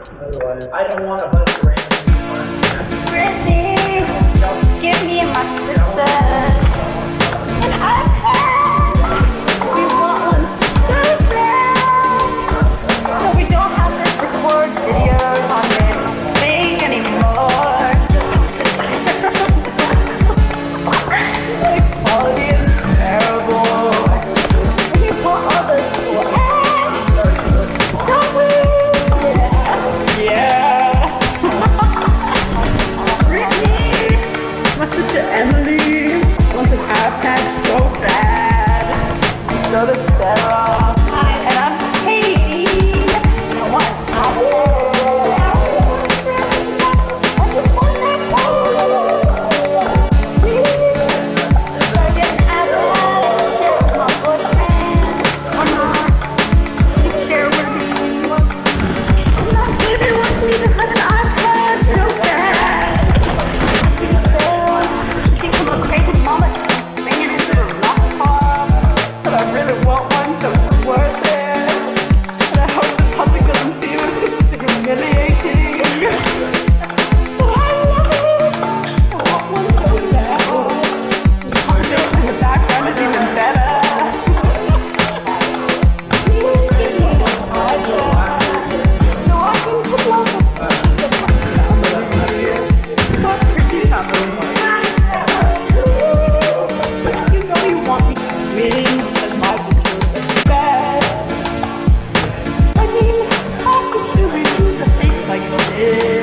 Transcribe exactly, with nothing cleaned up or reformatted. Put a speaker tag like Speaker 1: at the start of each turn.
Speaker 1: Otherwise, I don't want a bunch of random people.
Speaker 2: Brittany, give me my sister an iPad. We want one so bad. So we don't have to record videos on this thing anymore. The quality is terrible. We want all the cool apps, don't we? Yeah. Brittany, my sister Emily wants an iPad so bad. So does Sarah. And I'm Katie. You know what? I just want that phone. So I get an iPad, share with my boyfriend. I'm not. You share with me. I'm not baby wants me to have an iPad so bad. She thinks I'm a crazy mama bringing it to the laptop. But I really want one, so it's worth it. And I hope the public doesn't feel it's humiliating. But I love it. I want one so bad. The public in the background is even better. So I can put lots of what pretty family. You know you want me to win as my sister bad. I mean, how could you refuse a thing like this?